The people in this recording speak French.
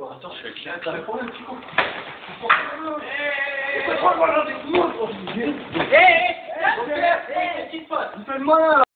Attends, je suis avec la un petit coup. Il fait le malin.